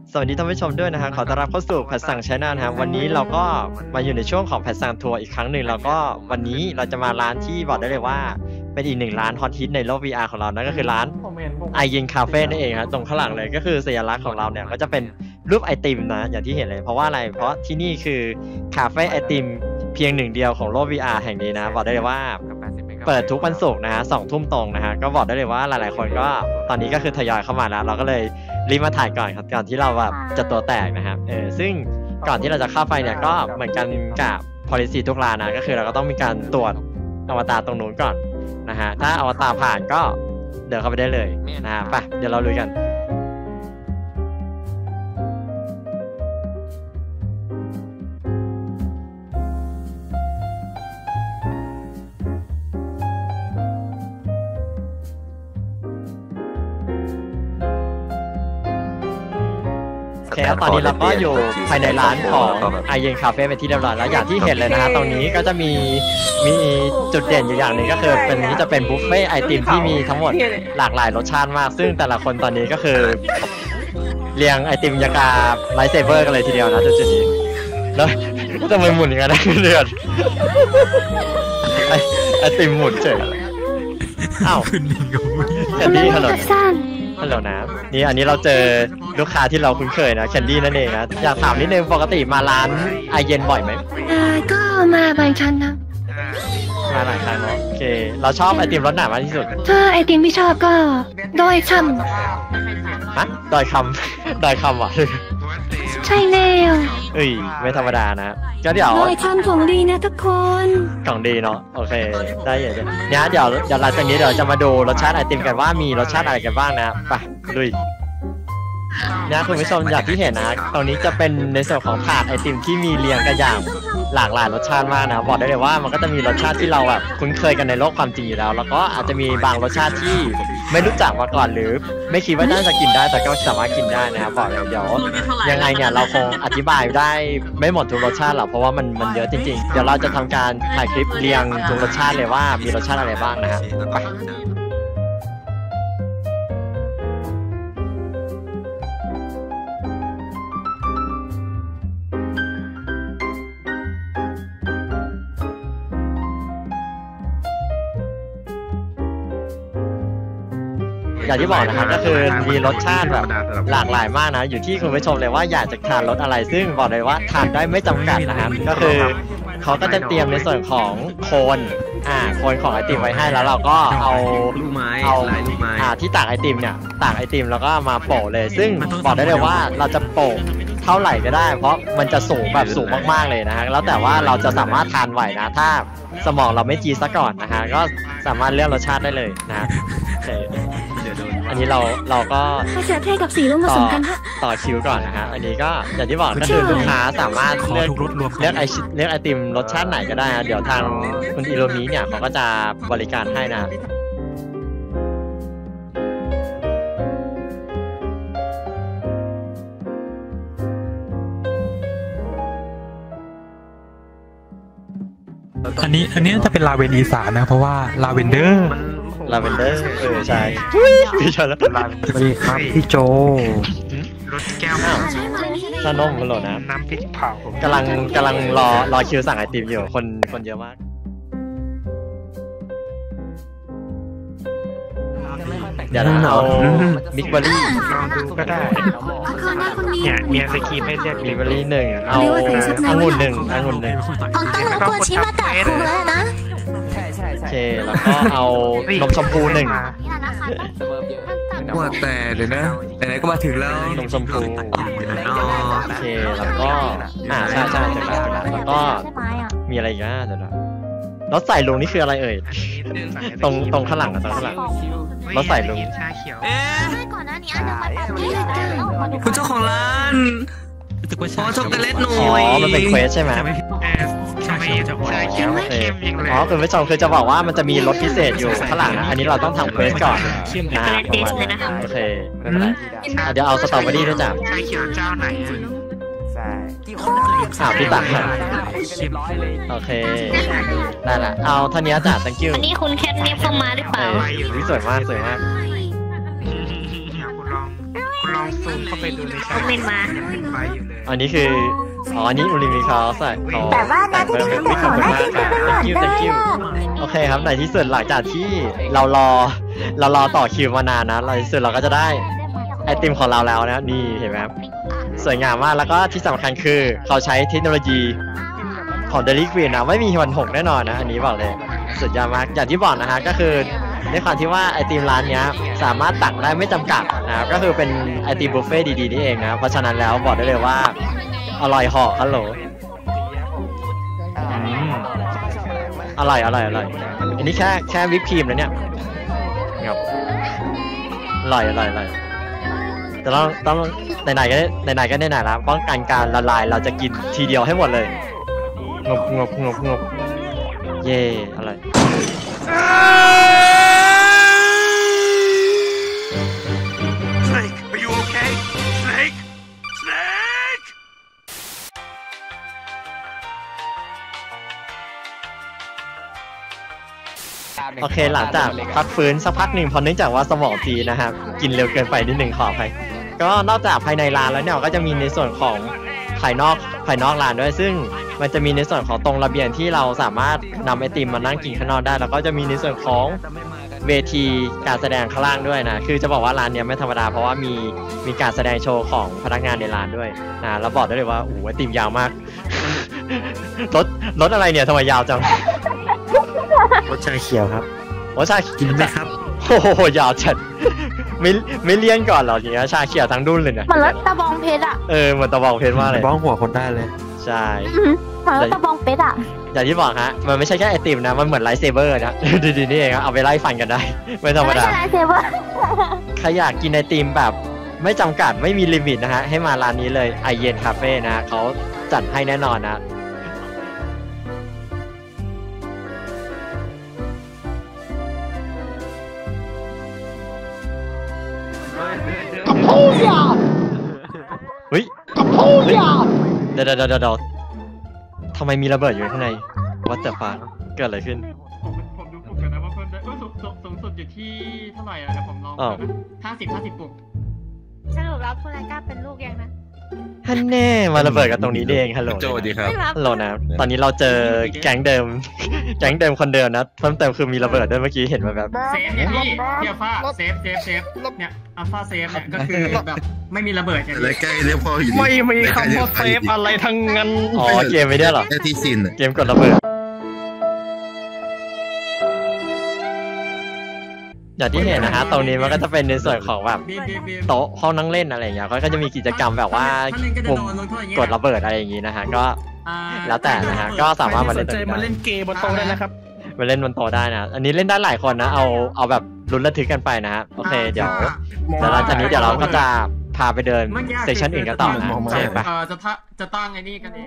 สวัสดีท่านผู้ชมด้วยนะครับขอต้อนรับเข้าสู่แพทสั่ง Channel นะครับวันนี้เราก็มาอยู่ในช่วงของแพทสั่งทัวร์อีกครั้งหนึ่งแล้วก็วันนี้เราจะมาร้านที่บอกได้เลยว่าเป็นอีกหนึ่งร้านฮอตฮิตในโลก VR ของเรานั่นก็คือร้านไอเย็นคาเฟ่นั่นเองครับตรงข้างหลังเลยก็คือสัญลักษณ์ของเราเนี่ยก็จะเป็นรูปไอติมนะอย่างที่เห็นเลยเพราะว่าอะไรเพราะที่นี่คือคาเฟ่ไอติมเพียงหนึ่งเดียวของโลก VR แห่งนี้นะบอกได้เลยว่าเปิดทุกวันศุกร์นะฮะ2 ทุ่มตรงนะฮะก็บอกได้เลยว่าหลายๆคนก็ตอนนี้ก็คือทยอยเข้ามาแล้วเราก็เลยรีบมาถ่ายก่อนครับก่อนที่เราแบบจะตัวแตกนะครับซึ่งก่อนที่เราจะเข้าไปเนี่ยก็เหมือนกันกับ policy ทุกร้านนะก็คือเราก็ต้องมีการตรวจอวตารตรงนู้นก่อนนะฮะถ้าอวตารผ่านก็เดินเข้าไปได้เลยนะฮะไปเดี๋ยวเราลุยกันแล้วตอนนี้เราก็อยู่ภายในร้านของไอเย็นคาเฟ่เป็นที่เรียบร้อยแล้วอย่างที่เห็นเลยนะฮะตรงนี้ก็จะมีจุดเด่นอยู่อย่างหนึ่งก็คือเป็นนี้จะเป็นบุฟเฟ่ไอติมที่มีทั้งหมดหลากหลายรสชาติมากซึ่งแต่ละคนตอนนี้ก็คือเรียงไอติมยากาไลท์เซเบอร์กันเลยทีเดียวนะจุดนี้แล้วจะไม่หมุนอย่างนั้นนะเดือดไอติมหมุนเฉยอ้าวแคนดี้ฮัลโหลฮัลโหลนะนี่อันนี้เราเจอลูกค้าที่เราคุ้นเคยนะแคนดี้นั่นเองนะอยากถามนิดนึงปกติมาร้านไอเย็นบ่อยไหมก็มาบางครั้งนะมาหลายครั้งเนาะโอเคเราชอบไอติมรสไหนมากที่สุดถ้าไอติมที่ชอบก็ดอยคำฮะดอยคำว่ะใช่แล้วไม่ธรรมดานะก็เดี๋ยวดอยคำของดีนะทุกคนของดีเนาะโอเคได้อย่างนี้เดี๋ยวหลังจากนี้เดี๋ยวจะมาดูรสชาติไอติมกันว่ามีรสชาติอะไรกันบ้างนะไปลุยเนี่ยคุณผู้ชมอย่างที่เห็นนะตรงนี้จะเป็นในส่วนของถาดไอติมที่มีเรียงกันอย่างหลากหลายรสชาติมากนะบอกได้เลยว่ามันก็จะมีรสชาติที่เราแบบคุ้นเคยกันในโลกความจริงอยู่แล้วแล้วก็อาจจะมีบางรสชาติที่ไม่รู้จักมาก่อนหรือไม่คิดว่าน่าจะกินได้แต่ก็สามารถกินได้นะครับบอกเลยเดี๋ยวยังไงเนี่ยเราคงอธิบายได้ไม่หมดทุกรสชาติหรอกเพราะว่ามันเยอะจริงๆเดี๋ยวเราจะทำการถ่ายคลิปเรียงทุกรสชาติเลยว่ามีรสชาติอะไรบ้างนะฮะไปอย่างที่บอกนะครับก็คือมีรสชาติแบบหลากหลายมากนะอยู่ที่คุณผู้ชมเลยว่าอยากจะทานรสอะไรซึ่งบอกเลยว่าทานได้ไม่จำกัดนะครับก็คือเขาก็จะเตรียมในส่วนของโคนของไอติมไว้ให้แล้วเราก็เอาลูกไม้ที่ตากไอติมเนี่ยตากไอติมแล้วก็มาโปะเลยซึ่งบอกได้เลยว่าเราจะโปะเท่าไหร่ก็ได้เพราะมันจะสูงแบบสูงมากๆเลยนะฮะแล้วแต่ว่าเราจะสามารถทานไหวนะถ้าสมองเราไม่จีซะก่อนนะฮะก็สามารถเลือกรสชาติได้เลยนะอันนี้เราก็เสือเทกับสีร่วมผสมกันฮะต่อคิวก่อนนะฮะอันนี้ก็อย่างที่บอกก็คือลูกค้าสามารถเลือกไอติมรสชาติไหนก็ได้นะเดี๋ยวทางคุณอิโรมิเนี่ยเขาก็จะบริการให้นะอันนี้จะเป็นลาเวนอีสานนะเพราะว่าลาเวนเดอร์ใช่พี่ชอนแล้วสวัสดีครับพี่โจรถแก้วชานมหรอนะน้ำพริกเผากำลังรอคิวสั่งไอติมอยู่คนเยอะมากเดี๋ยวเอามิกเบอรี่ลองดูก็ได้เนี่ยเมียสกีไม่เรียกมิกเบอรี่1เอาองุ่น1 ของต้องรบกวนชิมาตะคุงแล้วนะโอเคแล้วก็เอานมชมพู1 ว่าแต่เดี๋ยวนะไหนๆก็มาถึงแล้วนมชมพูโอเคแล้วก็ใช่แล้วก็มีอะไรอีกนะเดี๋ยวนะแล้วใส่ลงนี่คืออะไรเอ่ยตรงข้างหลังตรงข้างหลังเราใส่ลงชาเขียวคุณเจ้าของร้านขอช็อกโกแลตหน่อยมันเป็นเควสใช่ไหมชาเขียวเข้มยังเลยคุณผู้ชมคือจะบอกว่ามันจะมีรสพิเศษอยู่ข้างหลังนะอันนี้เราต้องทำเควสก่อนนะโอเคไม่เป็นไรเดี๋ยวเอาสตรอเบอรี่ด้วยจ้ะชาเขียวเจ้าไหนพี่ตักโอเคได้ละเอาเท่านี้จ้ะ thank you อันนี้คุณแคทเนฟเข้ามาหรือเปล่าสวยมากคุณลลองซูมเข้าไปดูในแชทยังเป็นไฟอยู่เลยอันนี้คืออันนี้อุลิมิเขาใส่เขาแต่ว่านะที่แต่ต้องขอหน้าที่จะไม่หมด thank you โอเคครับในที่สุดหลังจากที่เรารอต่อคิวมานานนะในที่สุดเราก็จะได้ไอติมของเราแล้วนะนี่เห็นไหมครับสวยงามมากแล้วก็ที่สำคัญคือเขาใช้เทคโนโลยีของ Dairy Queen นะไม่มีวันหกแน่นอนนะอันนี้บอกเลยสุดยอดมากอย่างที่บอกนะฮะก็คือด้วยความที่ว่าไอติมร้านนี้สามารถตักได้ไม่จำกัดนะครับก็คือเป็นไอติมบุฟเฟ่ดีๆนี่เองนะเพราะฉะนั้นแล้วบอกได้เลยว่าอร่อยเหาะฮัลโหลอร่อยอันนี้แค่วิปครีมนะเนี่ยครับอร่อยแต่ต้องไหนๆก็ไหนๆแล้วป้องกันการละลายเราจะกินทีเดียวให้หมดเลยงบเย่อร่อย Snake are you okay Snake โอเคหลังจากพักฟื้นสักพักหนึ่งเพราะเนื่องจากว่าสมองทีนะครับกินเร็วเกินไปนิดหนึ่งขออภัยก็นอกจากภายในร้านแล้วเนี่ยก็จะมีในส่วนของภายนอกร้านด้วยซึ่งมันจะมีในส่วนของตรงระเบียงที่เราสามารถนำไอติมมานั่งกินข้างนอกได้แล้วก็จะมีในส่วนของเวทีการแสดงข้างล่างด้วยนะคือจะบอกว่าร้านเนี้ยไม่ธรรมดาเพราะว่ามีการแสดงโชว์ของพนักงานในร้านด้วยนะแล้วบอกได้เลยว่าโอ้โหไอติมยาวมาก รถอะไรเนี่ยทำไมยาวจังรสชาเขียวครับโอ้ชากินไหมครับโอ้โหยาวจัดไม่เลี่ยนก่อนเหรออย่างเงี้ยชาเขียวทั้งดุ้นเลยเนี่ยเหมือนรถตะบองเพชรอ่ะเหมือนตะบองเพชรมากเลยบ้องหัวคนได้เลยใช่เหมือนรถตะบองเพชรอ่ะอย่างที่บอกฮะมันไม่ใช่แค่ไอติมนะมันเหมือนไลท์เซเบอร์นะ ดีๆนี่เองครับเอาไปไล่ฟันกันได้ ไม่ธรรมดาไม่ใช่เซเวอร์ใครอยากกินไอติมแบบไม่จำกัดไม่มีลิมิตนะฮะให้มาร้านนี้เลยไอเย็นคาเฟ่นะเขาจัดให้แน่นอนนะเฮ้ยเดี๋ยวทำไมมีระเบิดอยู่ข้างในวัดแต่ฟ้าเกิดอะไรขึ้นผมดูปลุกกันนะว่าเพิ่มได้สูงสุดอยู่ที่เท่าไหร่อะเดี๋ยวผมลองอ้าว 50ปลุกสรุปแล้วคุณไรก้าเป็นลูกยังนะฮันแน่มาระเบิดกันตรงนี้นี่เองฮัลโหลโจดีครับไม่รับฮัลโหลนะตอนนี้เราเจอแก๊งเดิม คนเดิมนะเพิ่มเติมคือมีระเบิดด้วยเมื่อกี้เห็นมาแบบเซฟเนี่ยพี่อัลฟาเซฟเนี่ยอัลฟาเซฟเนี่ยก็คือแบบไม่มีระเบิดอย่างอะไรนี้ใกล้เรียกพ่ออยู่ไม่มีคำว่าเซฟอะไรทั้งนั้นอ๋อเกมไม่ได้เหรอแค่ที่ซินเกมกดระเบิดอย่างที่เห็นนะฮะตรงนี้มันก็จะเป็นในส่วนของแบบบีโต๊ะห้องนั่งเล่นอะไรอย่างเงี้ยเขาก็จะมีกิจกรรมแบบว่าปุ่มกดระเบิดอะไรอย่างงี้นะฮะก็ แล้วแต่นะฮะก็สามารถมาเล่นตรงนี้มาได้เล่นเกมบนโต๊ะได้นะครับมาเล่นบนโต๊ะได้นะอันนี้เล่นได้หลายคนนะเอาแบบลุ้นระทึกกันไปนะฮะโอเคเดี๋ยวหลังจากนี้เดี๋ยวเราก็จะพาไปเดินเซสชั่นอื่นกันต่อนะโอเคปะจะตั้งไอ้นี่กันเอง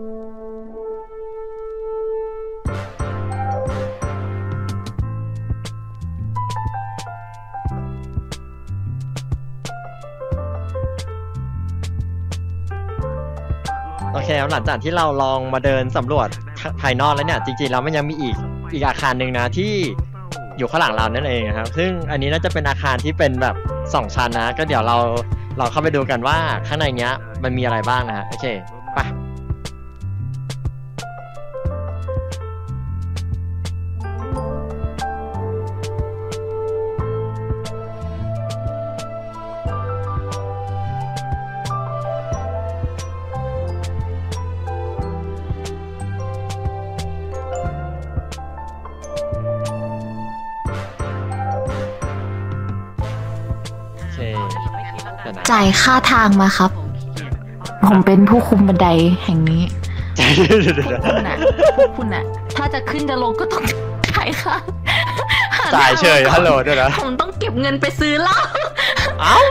โอเคครับหลังจากที่เราลองมาเดินสำรวจภายนอกแล้วเนี่ยจริงๆแล้วมันยังมีอีกอาคารหนึ่งนะที่อยู่ข้างหลังเรานั่นเองนะครับซึ่งอันนี้น่าจะเป็นอาคารที่เป็นแบบ2 ชั้นนะก็เดี๋ยวเราเข้าไปดูกันว่าข้างในเนี้ยมันมีอะไรบ้างนะฮะโอเคไปโอเคเดี๋ยวนะจ่ายค่าทางมาครับ ผมเป็นผู้คุมบันไดแห่งนี้ คุณน่ะคุณน่ะ ถ้าจะขึ้นจะลงก็ต้องจ่ายค่ะจ่ายเฉยฮัลโหลด้วยนะผมต้องเก็บเงินไปซื้อเหล้าเอ้า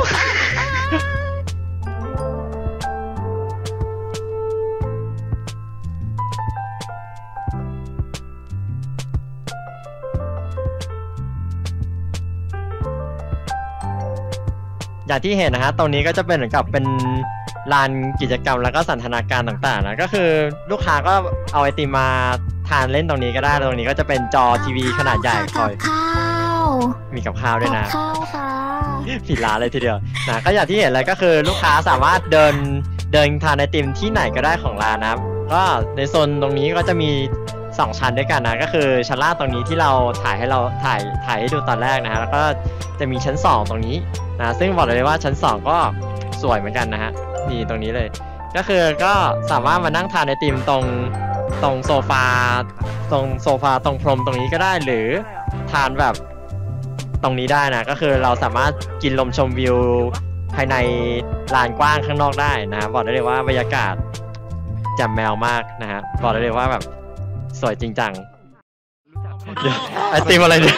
อย่างที่เห็นนะฮะตรงนี้ก็จะเป็นเหมือนกับเป็นลานกิจกรรมแล้วก็สันทนาการต่างๆนะก็คือลูกค้าก็เอาไอติมมาทานเล่นตรงนี้ก็ได้ตรงนี้ก็จะเป็นจอทีวีขนาดใหญ่คอยข้าวมีกับข้าวด้วยนะข้าวค่ะผิดร้านเลยทีเดียวนะก็อย่างที่เห็นเลยก็คือลูกค้าสามารถเดินทานไอติมที่ไหนก็ได้ของร้านนะครับก็ในโซนตรงนี้ก็จะมี2ชั้นด้วยกันนะก็คือชั้นล่างตรงนี้ที่เราถ่ายให้ดูตอนแรกนะฮะแล้วก็จะมีชั้น2ตรงนี้นะซึ่งบอกเลยว่าชั้น2ก็สวยเหมือนกันนะฮะนี่ตรงนี้เลยก็คือก็สามารถมานั่งทานไอติมตรงโซฟาตรงพรมตรงนี้ก็ได้หรือทานแบบตรงนี้ได้นะก็คือเราสามารถกินลมชมวิวภายในลานกว้างข้างนอกได้นะบอกได้เลยว่าบรรยากาศแจ่มแมวมากนะฮะบอกได้เลยว่าแบบสวยจริงจังไอติมอะไรเนี่ย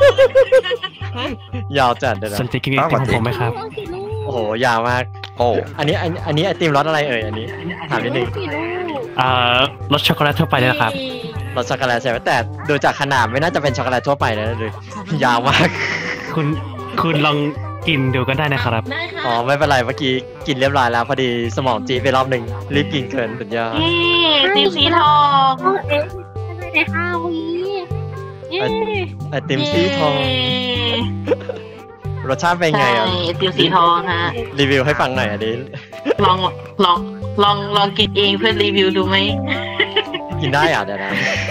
ยาวจัดเลยนะสนใจกินไอติมของผมไหมครับโอ้โหยาวมากโอ้อันนี้ไอติมรสอะไรเอ่ยอันนี้ถามนิดนึงรสช็อกโกแลตทั่วไปเลยนะครับรสช็อกโกแลตใช่ไหมแต่ดูจากขนาดไม่น่าจะเป็นช็อกโกแลตทั่วไปนะเลยยาวมากคุณลองกินดูก็ได้นะครับอ๋อไม่เป็นไรเมื่อกี้กินเรียบร้อยแล้วพอดีสมองจีไปรอบหนึ่งรีบกินเกินสุดยอดนี่สีทองใน5 วิเย้ไอติมสีทองรสชาติเป็นไงอ่ะใช่ติมสีทองฮะรีวิวให้ฟังหน่อยอันนี้ลองกินเองเพื่อรีวิวดูไหมกินได้อ่ะเดี๋ยวนะ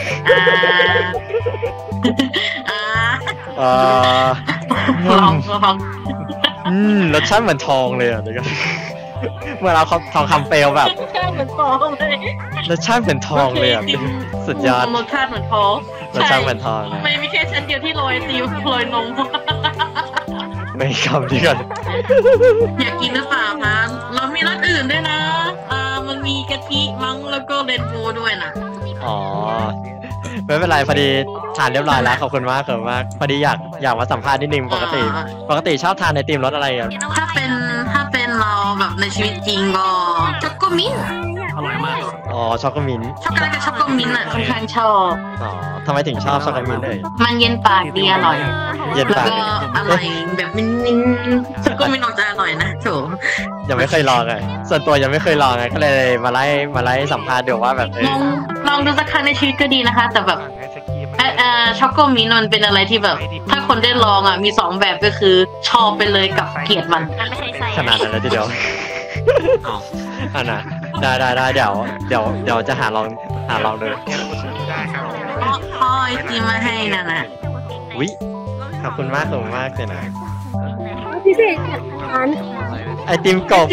อ่าลองรสชาติเหมือนทองเลยอ่ะเดี๋ยวกันเมื่อเราทองคำเปลวแบบเหมือนทองเลยรสชาติเหมือนทองเลยอ่ะสุดยอดรสชาติเหมือนทองรสชาติเหมือนทองนะไม่มีแค่ชั้นเดียวที่โรยติวโรยนมไม่คำที่กันอยากกินหรือเปล่าคะเรามีรสอื่นด้วยนะมันมีกะทิมั้งแล้วก็เรนโบว์ด้วยนะอ๋อไม่เป็นไรพอดีทานเรียบร้อยแล้วขอบคุณมากพอดีอยากมาสัมภาษณ์นิดนึงปกติชอบทานไอติมรสอะไรอ่ะถ้าเป็นเราแบบในชีวิตจริงก็ช็อกโกมิ้นท์อร่อยมากอ๋อช็อกโกมิ้นท์ช็อกโกแลตกับช็อกโกมิ้นท์อ่ะค่อนข้างชอบอ๋อทำไมถึงชอบช็อกโกมิ้นท์เลยมันเย็นปากดีอร่อยเย็นแล้วปากก็อร่อยแบบมิ้นๆช็อกโกมิ้นท์ออกจะอร่อยนะโถยังไม่เคยลองไงส่วนตัวยังไม่เคยลองไงก็เลยมาไล่สัมภาษณ์ดูว่าแบบลองดูสักครั้งในชีวิตก็ดีนะคะ แต่แบบช็อกโกมิ้นท์มันเป็นอะไรที่แบบ ถ้าคนได้ลองอ่ะมี2แบบก็คือชอบไปเลยกับเกลียดมันขนาดนั้นเลยทีเดียวอ่ะนะได้เดี๋ยวจะหาลองดูพ่อไอติมมาให้นะวิขอบคุณมากเลยนะพิเศษจากร้านไอติมกบ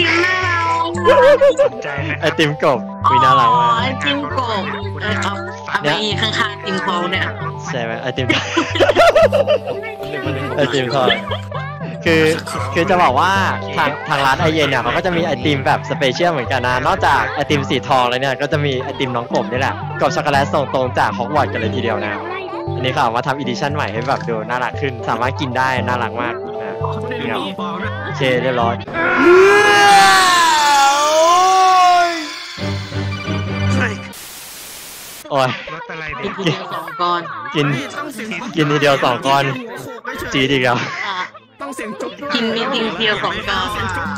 ไอติมกบวิน่ารักมากไอติมกบเอาไปข้างๆติมเขาเนี่ยใช่ไหมไอติมไอติมทอดคือจะบอกว่าทางร้านไอเย็นเนี่ยเขาก็จะมีไอติมแบบสเปเชียลเหมือนกันนะนอกจากไอติมสีทองแล้วเนี่ยก็จะมีไอติมน้องกบนี่แหละกบช็อกโกแลตส่งตรงจากฮอกวอตส์กันเลยทีเดียวนะอันนี้เขาเอามาทำอีดิชั่นใหม่ให้แบบดูน่ารักขึ้นสามารถกินได้น่ารักมากนะโอเคเรียบร้อยโอ้ยกินทีเดียว2 ก้อนกินทีเดียว2 ก้อนจีดีแล้วกินมีทีเดียว2 ก้อน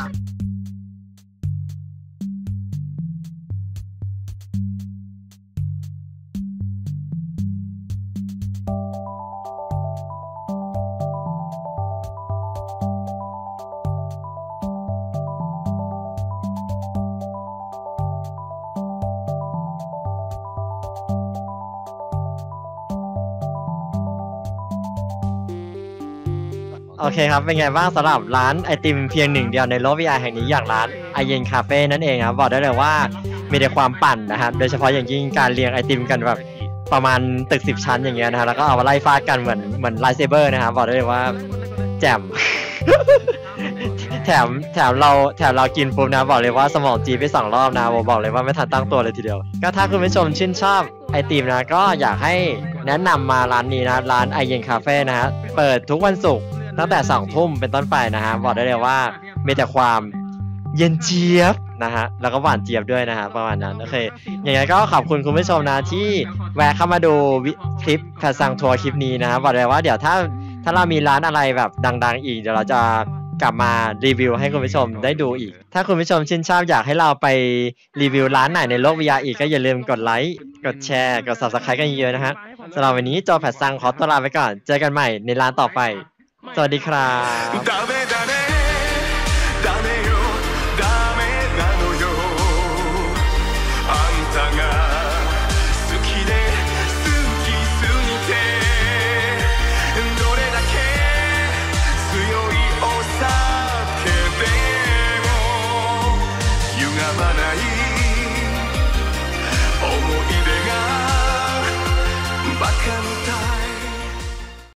โอเคครับเป็นไงบ้างสำหรับร้านไอติมเพียงหนึ่งเดียวในโลก VR แห่งนี้อย่างร้านไอเย็นคาเฟ่นั่นเองครับบอกได้เลยว่ามีแต่ความปั่นนะครับโดยเฉพาะอย่างยิ่งการเรียงไอติมกันแบบประมาณตึก10 ชั้นอย่างเงี้ยนะครับแล้วก็เอามาไล่ฟาดกันเหมือนไลท์เซเบอร์นะครับบอกได้เลยว่าแจ่ม แถมเรากินปุ๊บนะบอกเลยว่าสมองจีไป2 รอบนะบอกเลยว่าไม่ทันตั้งตัวเลยทีเดียวก็ถ้าคุณผู้ชมชื่นชอบไอติมนะก็อยากให้แนะนำมาร้านนี้นะร้านไอเย็นคาเฟ่นะฮะเปิดทุกวันศุกร์ตั้งแต่2 ทุ่มเป็นต้นไปนะฮะบอกได้เลยว่ามีแต่ความเย็นเจี๊ยบนะฮะแล้วก็หวานเจี๊ยบด้วยนะฮะประมาณนั้นโอเคอย่างไรก็ขอบคุณคุณผู้ชมนะที่แวะเข้ามาดูคลิปแฟชั่นซังทัวร์คลิปนี้นะบอกเลยว่าเดี๋ยวถ้าเรามีร้านอะไรแบบดังๆอีกเดี๋ยวเราจะกลับมารีวิวให้คุณผู้ชมได้ดูอีกถ้าคุณผู้ชมชื่นชอบอยากให้เราไปรีวิวร้านไหนในโลก VR อีกก็อย่าลืมกดไลค์กดแชร์กด Subscribe กันเยอะๆนะฮะสำหรับวันนี้โจแพทซังขอตัวลาไปก่อนเจอกันใหม่ในร้านต่อไปสวัสดีครับ